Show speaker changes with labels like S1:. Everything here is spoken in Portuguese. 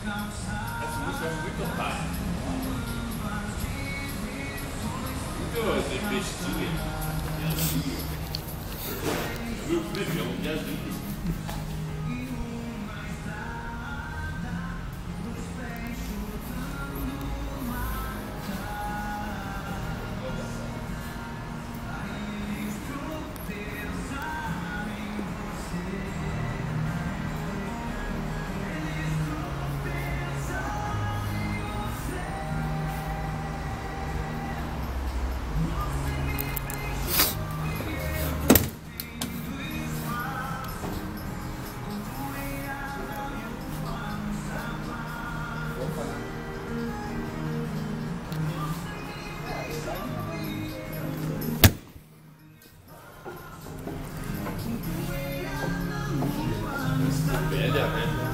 S1: Essa música é muito otária. Muito de bestinha. Viu o clipe? É um viadinho. Velha, né?